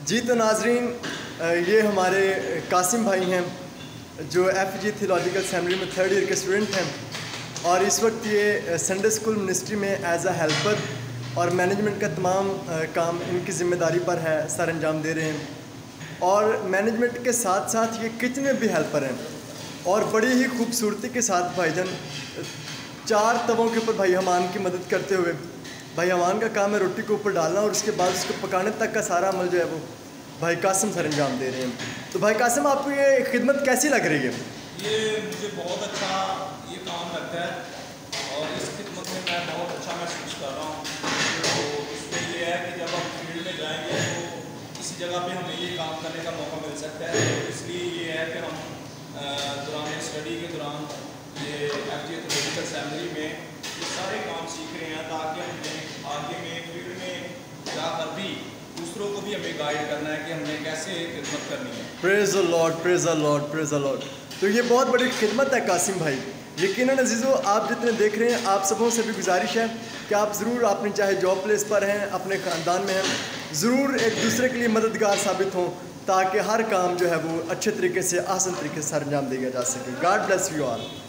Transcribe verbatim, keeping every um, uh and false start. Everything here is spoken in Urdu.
جی تو ناظرین، یہ ہمارے قاسم بھائی ہیں جو ایف جی تھیولوجیکل سیمنری میں تھرڈ ایئر کے اسٹوڈنٹ ہیں، اور اس وقت یہ سنڈے اسکول منسٹری میں ایز اے ہیلپر اور مینجمنٹ کا تمام کام ان کی ذمہ داری پر ہے، سر انجام دے رہے ہیں. اور مینجمنٹ کے ساتھ ساتھ یہ کچن میں بھی ہیلپر ہیں، اور بڑی ہی خوبصورتی کے ساتھ بھائی جان چار تووں کے اوپر بھائی حمان کی مدد کرتے ہوئے، بھائی حمان کا کام ہے روٹی کو اوپر ڈالنا اور اس کے بعد اس کو پکانے تک کا سارا عمل جو ہے وہ بھائی قاسم سر انجام دے رہے ہیں. تو بھائی قاسم، آپ کو یہ خدمت کیسی لگ رہی ہے؟ یہ مجھے بہت اچھا یہ کام لگتا ہے اور اس خدمت میں میں بہت اچھا محسوس کر رہا ہوں. تو اس میں یہ ہے کہ جب ہم فیلڈ میں جائیں گے تو کسی جگہ پہ ہمیں یہ کام کرنے کا موقع مل سکتا ہے. تو اس لیے یہ ہے کہ ہم دوران اسٹڈی کے دوران یہ ایف جی تھیولوجیکل سیمنری میں یہ سارے کام سیکھ رہے ہیں تاکہ ہمیں آگے میں فیلڈ میں جا کر بھی دوسروں کو بھی ہمیں گائیڈ کرنا ہے کہ ہم نے کیسے خدمت کرنی ہے. Praise the Lord, praise the Lord, praise the Lord. تو یہ بہت بڑی خدمت ہے قاسم بھائی. یقیناً عزیزو، آپ جتنے دیکھ رہے ہیں آپ سبوں سے بھی گزارش ہے کہ آپ ضرور اپنی چاہے جاب پلیس پر ہیں، اپنے خاندان میں ہیں، ضرور ایک دوسرے کے لیے مددگار ثابت ہوں تاکہ ہر کام جو ہے وہ اچھے طریقے سے آسان طریقے سے سر انجام دیا جا سکے. God bless you all.